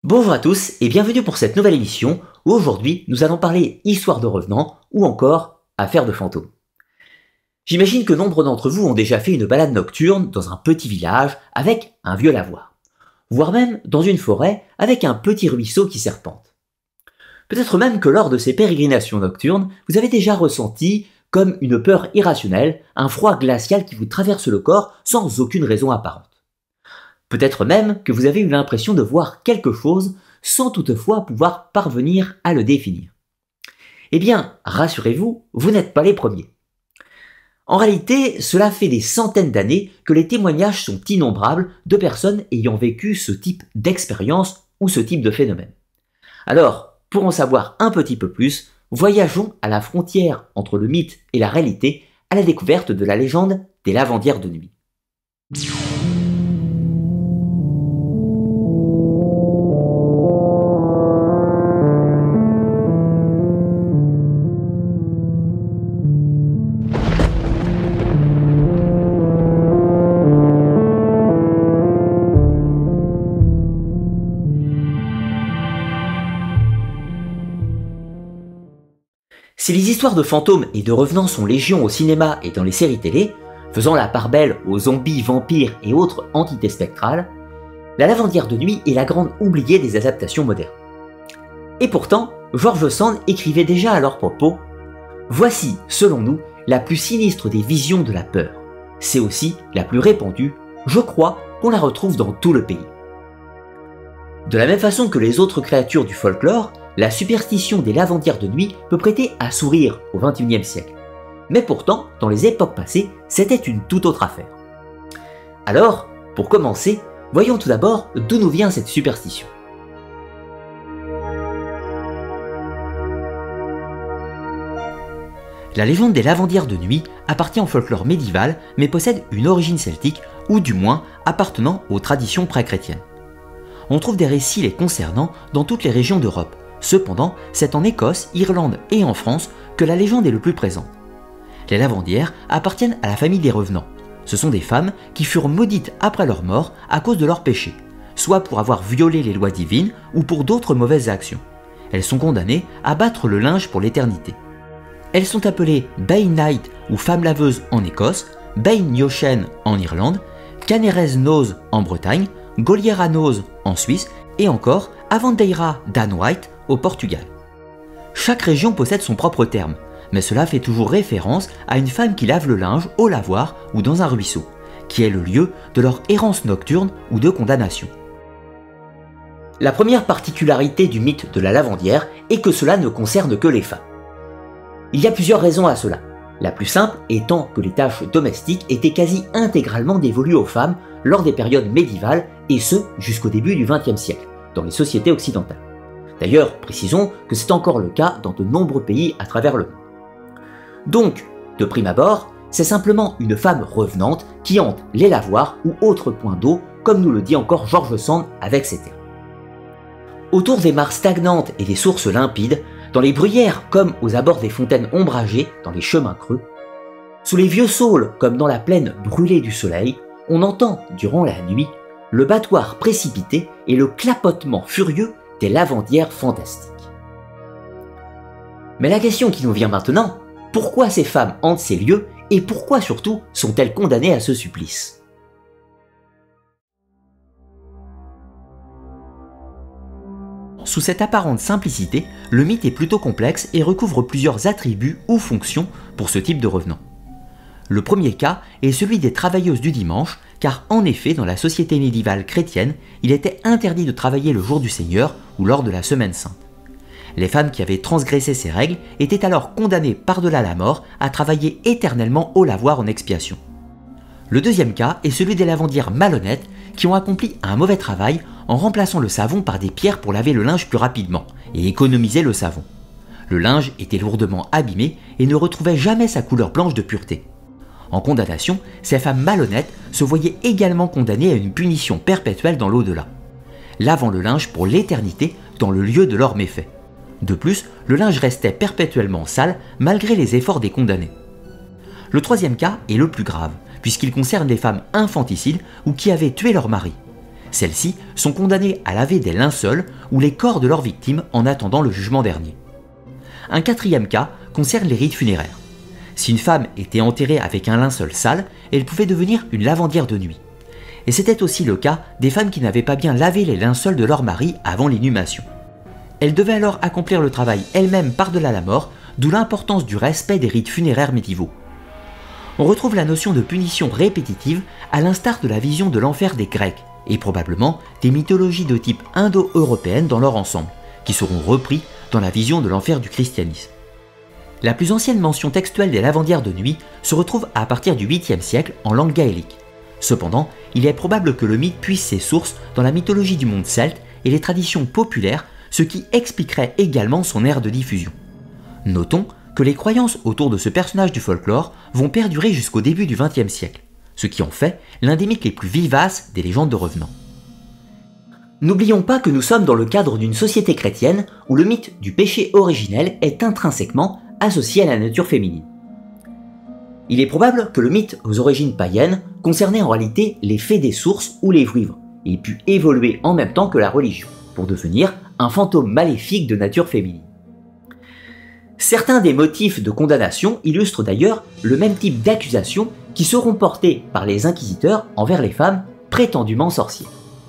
Bonjour à tous et bienvenue pour cette nouvelle émission où aujourd'hui nous allons parler histoire de revenants ou encore affaires de fantômes. J'imagine que nombre d'entre vous ont déjà fait une balade nocturne dans un petit village avec un vieux lavoir, voire même dans une forêt avec un petit ruisseau qui serpente. Peut-être même que lors de ces pérégrinations nocturnes, vous avez déjà ressenti comme une peur irrationnelle, un froid glacial qui vous traverse le corps sans aucune raison apparente. Peut-être même que vous avez eu l'impression de voir quelque chose sans toutefois pouvoir parvenir à le définir. Eh bien, rassurez-vous, vous n'êtes pas les premiers. En réalité, cela fait des centaines d'années que les témoignages sont innombrables de personnes ayant vécu ce type d'expérience ou ce type de phénomène. Alors, pour en savoir un petit peu plus, voyageons à la frontière entre le mythe et la réalité à la découverte de la légende des lavandières de nuit. Si les histoires de fantômes et de revenants sont légion au cinéma et dans les séries télé, faisant la part belle aux zombies, vampires et autres entités spectrales, la lavandière de nuit est la grande oubliée des adaptations modernes. Et pourtant, George Sand écrivait déjà à leur propos « Voici, selon nous, la plus sinistre des visions de la peur. C'est aussi la plus répandue, je crois qu'on la retrouve dans tout le pays. » De la même façon que les autres créatures du folklore, la superstition des lavandières de nuit peut prêter à sourire au XXIe siècle. Mais pourtant, dans les époques passées, c'était une toute autre affaire. Alors, pour commencer, voyons tout d'abord d'où nous vient cette superstition. La légende des lavandières de nuit appartient au folklore médiéval, mais possède une origine celtique, ou du moins appartenant aux traditions pré-chrétiennes. On trouve des récits les concernant dans toutes les régions d'Europe. Cependant, c'est en Écosse, Irlande et en France que la légende est le plus présente. Les lavandières appartiennent à la famille des revenants. Ce sont des femmes qui furent maudites après leur mort à cause de leurs péchés, soit pour avoir violé les lois divines ou pour d'autres mauvaises actions. Elles sont condamnées à battre le linge pour l'éternité. Elles sont appelées Bane Night ou femmes laveuses en Écosse, Bane Yochen en Irlande, Canerez Nose en Bretagne, Goliera Nose en Suisse et encore Avandeira Danwhite au Portugal. Chaque région possède son propre terme, mais cela fait toujours référence à une femme qui lave le linge au lavoir ou dans un ruisseau, qui est le lieu de leur errance nocturne ou de condamnation. La première particularité du mythe de la lavandière est que cela ne concerne que les femmes. Il y a plusieurs raisons à cela. La plus simple étant que les tâches domestiques étaient quasi intégralement dévolues aux femmes lors des périodes médiévales et ce jusqu'au début du XXe siècle, dans les sociétés occidentales. D'ailleurs, précisons que c'est encore le cas dans de nombreux pays à travers le monde. Donc, de prime abord, c'est simplement une femme revenante qui hante les lavoirs ou autres points d'eau, comme nous le dit encore George Sand avec ses termes. Autour des mares stagnantes et des sources limpides, dans les bruyères comme aux abords des fontaines ombragées dans les chemins creux, sous les vieux saules comme dans la plaine brûlée du soleil, on entend, durant la nuit, le battoir précipité et le clapotement furieux des lavandières fantastiques. Mais la question qui nous vient maintenant, pourquoi ces femmes hantent ces lieux et pourquoi surtout sont-elles condamnées à ce supplice ? Sous cette apparente simplicité, le mythe est plutôt complexe et recouvre plusieurs attributs ou fonctions pour ce type de revenant. Le premier cas est celui des travailleuses du dimanche, car en effet, dans la société médiévale chrétienne, il était interdit de travailler le jour du Seigneur ou lors de la Semaine Sainte. Les femmes qui avaient transgressé ces règles étaient alors condamnées par-delà la mort à travailler éternellement au lavoir en expiation. Le deuxième cas est celui des lavandières malhonnêtes qui ont accompli un mauvais travail en remplaçant le savon par des pierres pour laver le linge plus rapidement et économiser le savon. Le linge était lourdement abîmé et ne retrouvait jamais sa couleur blanche de pureté. En condamnation, ces femmes malhonnêtes se voyaient également condamnées à une punition perpétuelle dans l'au-delà, lavant le linge pour l'éternité dans le lieu de leurs méfaits. De plus, le linge restait perpétuellement sale malgré les efforts des condamnés. Le troisième cas est le plus grave, puisqu'il concerne les femmes infanticides ou qui avaient tué leur mari. Celles-ci sont condamnées à laver des linceuls ou les corps de leurs victimes en attendant le jugement dernier. Un quatrième cas concerne les rites funéraires. Si une femme était enterrée avec un linceul sale, elle pouvait devenir une lavandière de nuit. Et c'était aussi le cas des femmes qui n'avaient pas bien lavé les linceuls de leur mari avant l'inhumation. Elles devaient alors accomplir le travail elles-mêmes par-delà la mort, d'où l'importance du respect des rites funéraires médiévaux. On retrouve la notion de punition répétitive à l'instar de la vision de l'enfer des Grecs, et probablement des mythologies de type indo-européenne dans leur ensemble, qui seront repris dans la vision de l'enfer du christianisme. La plus ancienne mention textuelle des lavandières de nuit se retrouve à partir du 8e siècle en langue gaélique. Cependant, il est probable que le mythe puise ses sources dans la mythologie du monde celte et les traditions populaires, ce qui expliquerait également son aire de diffusion. Notons que les croyances autour de ce personnage du folklore vont perdurer jusqu'au début du XXe siècle, ce qui en fait l'un des mythes les plus vivaces des légendes de revenants. N'oublions pas que nous sommes dans le cadre d'une société chrétienne où le mythe du péché originel est intrinsèquement associé à la nature féminine. Il est probable que le mythe aux origines païennes concernait en réalité les fées des sources ou les vouivres, et put évoluer en même temps que la religion, pour devenir un fantôme maléfique de nature féminine. Certains des motifs de condamnation illustrent d'ailleurs le même type d'accusations qui seront portées par les inquisiteurs envers les femmes prétendument sorcières.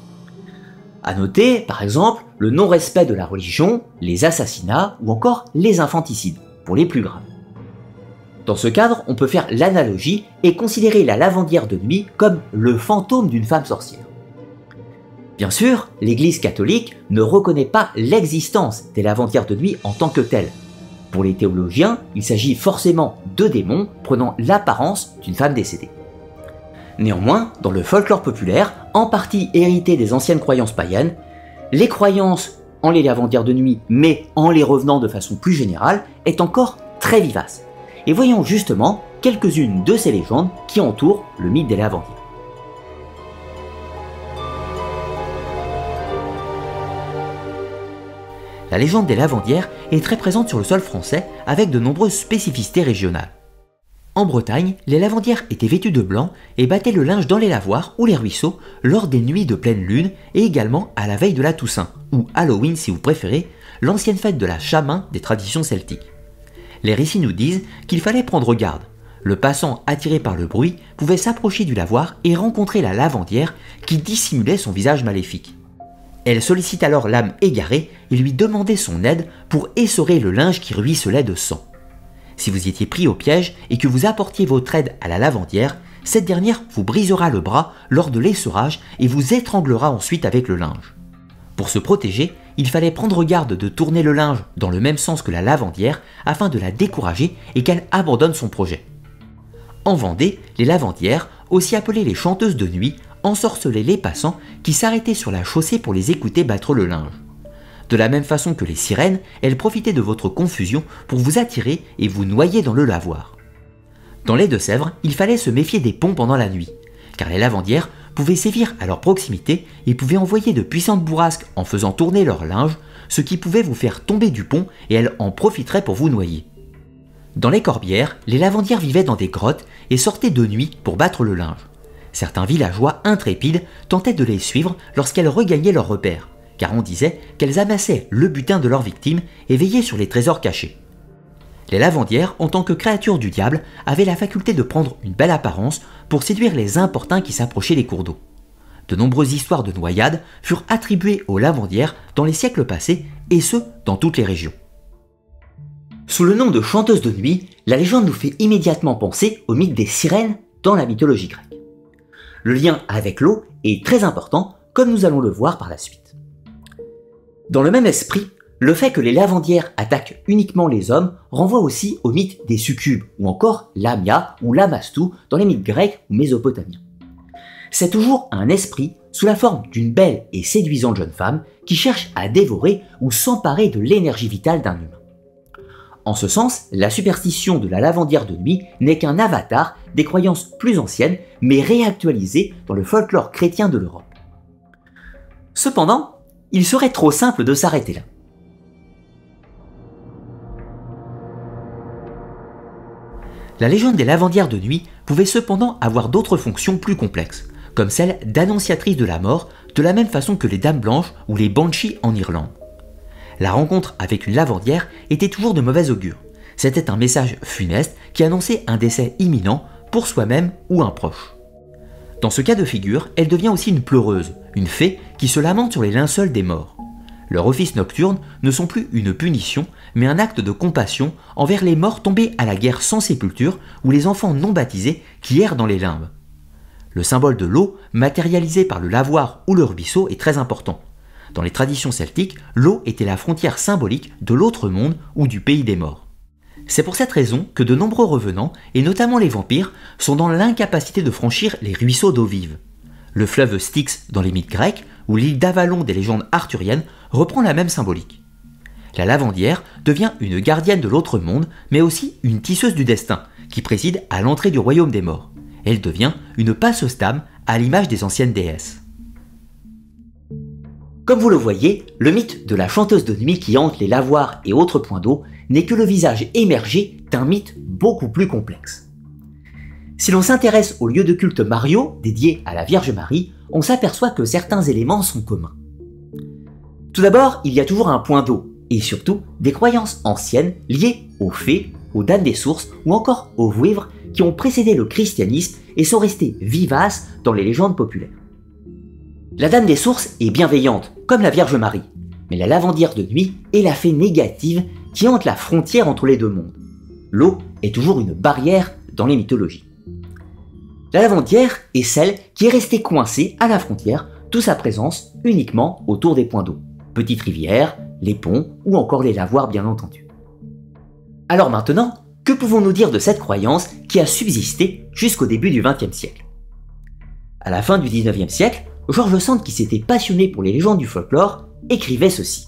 À noter, par exemple, le non-respect de la religion, les assassinats ou encore les infanticides, pour les plus graves. Dans ce cadre, on peut faire l'analogie et considérer la lavandière de nuit comme le fantôme d'une femme sorcière. Bien sûr, l'Église catholique ne reconnaît pas l'existence des lavandières de nuit en tant que telles. Pour les théologiens, il s'agit forcément de démons prenant l'apparence d'une femme décédée. Néanmoins, dans le folklore populaire, en partie hérité des anciennes croyances païennes, les croyances en les lavandières de nuit, mais en les revenant de façon plus générale, est encore très vivace. Et voyons justement quelques-unes de ces légendes qui entourent le mythe des lavandières. La légende des lavandières est très présente sur le sol français avec de nombreuses spécificités régionales. En Bretagne, les lavandières étaient vêtues de blanc et battaient le linge dans les lavoirs ou les ruisseaux lors des nuits de pleine lune et également à la veille de la Toussaint, ou Halloween si vous préférez, l'ancienne fête de la Chamin des traditions celtiques. Les récits nous disent qu'il fallait prendre garde. Le passant attiré par le bruit pouvait s'approcher du lavoir et rencontrer la lavandière qui dissimulait son visage maléfique. Elle sollicite alors l'âme égarée et lui demandait son aide pour essorer le linge qui ruisselait de sang. Si vous étiez pris au piège et que vous apportiez votre aide à la lavandière, cette dernière vous brisera le bras lors de l'essorage et vous étranglera ensuite avec le linge. Pour se protéger, il fallait prendre garde de tourner le linge dans le même sens que la lavandière afin de la décourager et qu'elle abandonne son projet. En Vendée, les lavandières, aussi appelées les chanteuses de nuit, ensorcelaient les passants qui s'arrêtaient sur la chaussée pour les écouter battre le linge. De la même façon que les sirènes, elles profitaient de votre confusion pour vous attirer et vous noyer dans le lavoir. Dans les Deux-Sèvres, il fallait se méfier des ponts pendant la nuit, car les lavandières pouvaient sévir à leur proximité et pouvaient envoyer de puissantes bourrasques en faisant tourner leur linge, ce qui pouvait vous faire tomber du pont et elles en profiteraient pour vous noyer. Dans les Corbières, les lavandières vivaient dans des grottes et sortaient de nuit pour battre le linge. Certains villageois intrépides tentaient de les suivre lorsqu'elles regagnaient leur repère, car on disait qu'elles amassaient le butin de leurs victimes et veillaient sur les trésors cachés. Les lavandières, en tant que créatures du diable, avaient la faculté de prendre une belle apparence pour séduire les importuns qui s'approchaient des cours d'eau. De nombreuses histoires de noyades furent attribuées aux lavandières dans les siècles passés, et ce, dans toutes les régions. Sous le nom de chanteuse de nuit, la légende nous fait immédiatement penser au mythe des sirènes dans la mythologie grecque. Le lien avec l'eau est très important, comme nous allons le voir par la suite. Dans le même esprit, le fait que les lavandières attaquent uniquement les hommes renvoie aussi au mythe des succubes, ou encore Lamia ou Lamastou dans les mythes grecs ou mésopotamiens. C'est toujours un esprit sous la forme d'une belle et séduisante jeune femme qui cherche à dévorer ou s'emparer de l'énergie vitale d'un humain. En ce sens, la superstition de la lavandière de nuit n'est qu'un avatar des croyances plus anciennes, mais réactualisées dans le folklore chrétien de l'Europe. Cependant, il serait trop simple de s'arrêter là. La légende des lavandières de nuit pouvait cependant avoir d'autres fonctions plus complexes, comme celle d'annonciatrice de la mort de la même façon que les dames blanches ou les banshees en Irlande. La rencontre avec une lavandière était toujours de mauvais augure. C'était un message funeste qui annonçait un décès imminent pour soi-même ou un proche. Dans ce cas de figure, elle devient aussi une pleureuse, une fée qui se lamente sur les linceuls des morts. Leurs offices nocturnes ne sont plus une punition, mais un acte de compassion envers les morts tombés à la guerre sans sépulture ou les enfants non baptisés qui errent dans les limbes. Le symbole de l'eau, matérialisé par le lavoir ou le ruisseau, est très important. Dans les traditions celtiques, l'eau était la frontière symbolique de l'autre monde ou du pays des morts. C'est pour cette raison que de nombreux revenants, et notamment les vampires, sont dans l'incapacité de franchir les ruisseaux d'eau vive. Le fleuve Styx dans les mythes grecs, ou l'île d'Avalon des légendes arthuriennes, reprend la même symbolique. La lavandière devient une gardienne de l'autre monde, mais aussi une tisseuse du destin, qui préside à l'entrée du royaume des morts. Elle devient une passeuse d'âme à l'image des anciennes déesses. Comme vous le voyez, le mythe de la chanteuse de nuit qui hante les lavoirs et autres points d'eau n'est que le visage émergé d'un mythe beaucoup plus complexe. Si l'on s'intéresse au lieu de culte Mario, dédié à la Vierge Marie, on s'aperçoit que certains éléments sont communs. Tout d'abord, il y a toujours un point d'eau, et surtout des croyances anciennes liées aux fées, aux dames des sources ou encore aux vouivres qui ont précédé le christianisme et sont restées vivaces dans les légendes populaires. La dame des sources est bienveillante, comme la Vierge Marie, mais la lavandière de nuit est la fée négative qui hante la frontière entre les deux mondes. L'eau est toujours une barrière dans les mythologies. La lavandière est celle qui est restée coincée à la frontière, d'où sa présence uniquement autour des points d'eau, petites rivières, les ponts ou encore les lavoirs bien entendu. Alors maintenant, que pouvons-nous dire de cette croyance qui a subsisté jusqu'au début du XXe siècle? À la fin du XIXe siècle, George Sand, qui s'était passionné pour les légendes du folklore, écrivait ceci.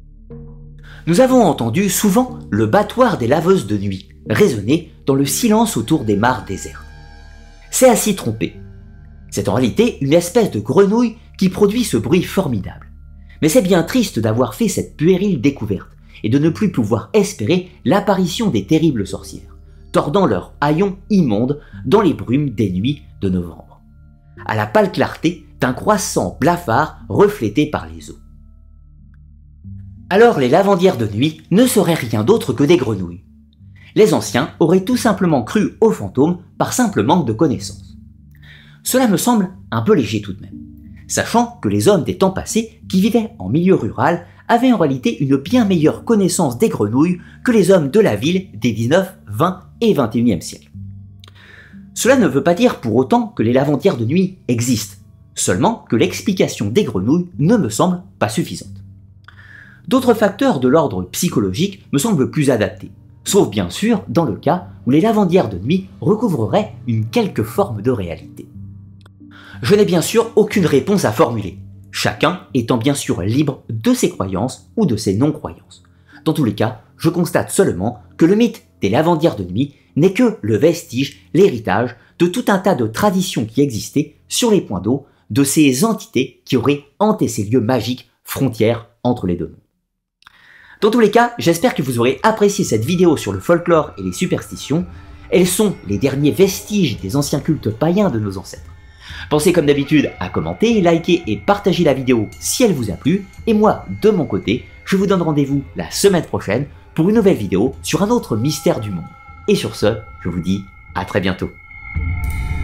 Nous avons entendu souvent le battoir des laveuses de nuit résonner dans le silence autour des mares désertes. C'est à s'y tromper. C'est en réalité une espèce de grenouille qui produit ce bruit formidable. Mais c'est bien triste d'avoir fait cette puérile découverte et de ne plus pouvoir espérer l'apparition des terribles sorcières, tordant leurs haillons immondes dans les brumes des nuits de novembre, à la pâle clarté d'un croissant blafard reflété par les eaux. Alors les lavandières de nuit ne seraient rien d'autre que des grenouilles. Les anciens auraient tout simplement cru aux fantômes par simple manque de connaissances. Cela me semble un peu léger tout de même, sachant que les hommes des temps passés qui vivaient en milieu rural avaient en réalité une bien meilleure connaissance des grenouilles que les hommes de la ville des 19, 20 et 21e siècles. Cela ne veut pas dire pour autant que les lavandières de nuit existent, seulement que l'explication des grenouilles ne me semble pas suffisante. D'autres facteurs de l'ordre psychologique me semblent plus adaptés, sauf bien sûr dans le cas où les lavandières de nuit recouvreraient une quelque forme de réalité. Je n'ai bien sûr aucune réponse à formuler, chacun étant bien sûr libre de ses croyances ou de ses non-croyances. Dans tous les cas, je constate seulement que le mythe des lavandières de nuit n'est que le vestige, l'héritage de tout un tas de traditions qui existaient sur les points d'eau, de ces entités qui auraient hanté ces lieux magiques, frontières entre les deux mondes. Dans tous les cas, j'espère que vous aurez apprécié cette vidéo sur le folklore et les superstitions. Elles sont les derniers vestiges des anciens cultes païens de nos ancêtres. Pensez comme d'habitude à commenter, liker et partager la vidéo si elle vous a plu. Et moi, de mon côté, je vous donne rendez-vous la semaine prochaine pour une nouvelle vidéo sur un autre mystère du monde. Et sur ce, je vous dis à très bientôt.